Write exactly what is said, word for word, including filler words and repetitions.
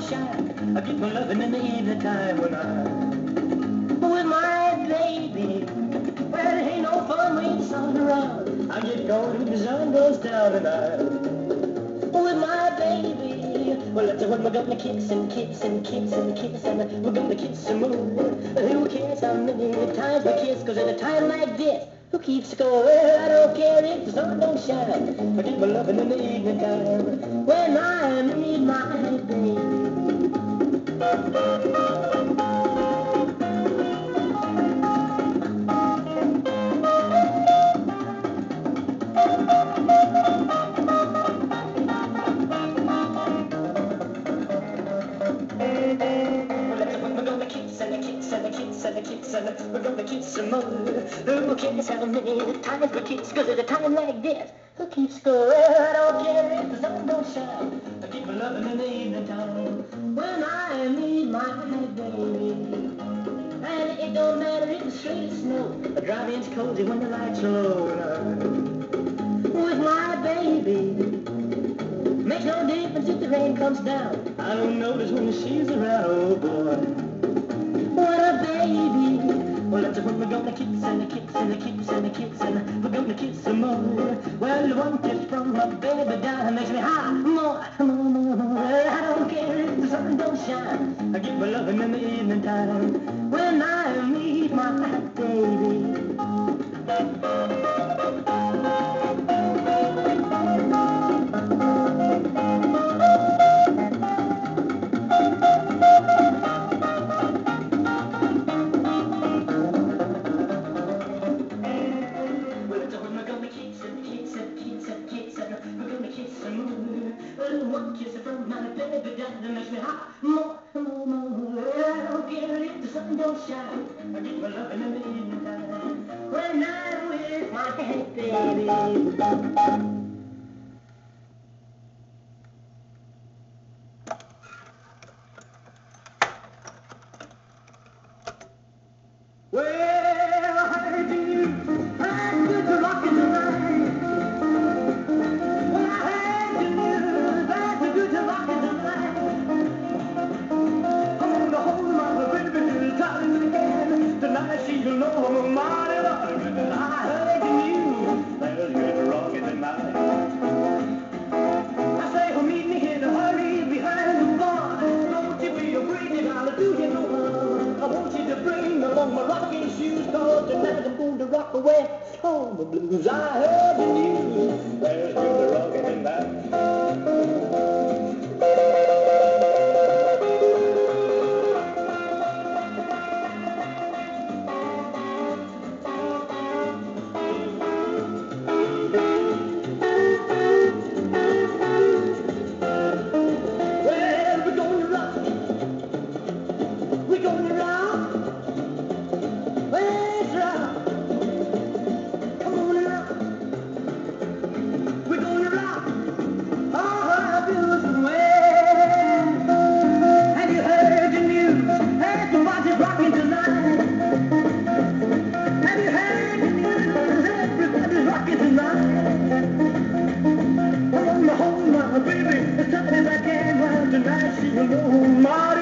shine. I get my loving in the evening time when I'm with my baby. Well, it ain't no fun when it's on around. I get going when the sun goes down and I'm with my baby. Well, that's when we're gonna kiss and kiss and kiss and kiss and we're gonna kiss some more. Who cares how many times we kiss? Cause at a time like this, who keeps score? Well, I don't care if the sun don't shine. I get my loving in the evening time when I meet my baby. We're gonna kiss some more. Who cares how many times we kiss? Cause at a time like this, who keeps score? I don't care if the sun don't shine. I keep my loving in the evening time when I meet my baby. And it don't matter if it's straight or snow. I drive in's cozy when the lights are low. With my baby, makes no difference if the rain comes down. I don't notice when she's around. Oh boy, what a baby. Well, that's when we're gonna kiss and a kiss and a kiss and a kiss and we're gonna kiss some more. Well, one kiss from my baby down makes me high. More, more, more, more. I don't care if the sun don't shine. I get my loving in the evening time when I meet my baby. One kiss from my baby down that makes me hot. More, more, more. I don't care if the sun don't shine. I get my loving in the evening time when I'm with my baby. Well, I heard the news. I'm good to rock and tonight. Well, I heard the news. I'm good to rock and tonight. I'm gonna hold my baby as tight as I can. Tonight she's know I'm a mighty lover. I heard the news. That's good to rock and tonight. I say, oh, meet me in a hurry behind the bar. Don't you be afraid, I'll do you no harm. I want you to bring along my rocking shoes, cause tonight I'm going to rock away all the blues. I heard the news, there's good to rockin' tonight. Well, we're gonna rock, we're gonna rock. Let's rock. Come on and rock. We're gonna rock all our beautiful ways. Have you heard the news? Everybody's rocking tonight. Have you heard the news? Everybody's rocking tonight. I'm gonna hold my baby as tight as I can. Well, tonight she'll know my